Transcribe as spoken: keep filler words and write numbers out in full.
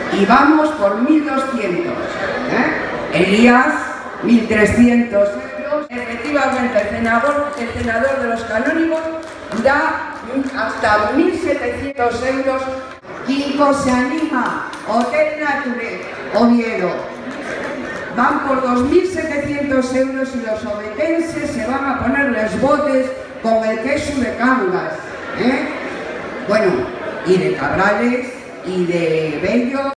y vamos por mil doscientos. ¿eh? Elías, mil trescientos euros. Efectivamente, el senador, el senador de los canónigos da hasta mil setecientos euros. Quinco se anima, Hotel Nature, Oviedo. Van por dos mil setecientos euros y los obetenses se van a poner los botes con el queso de Cangas. ¿eh? Bueno, y de Cabrales y de Bello.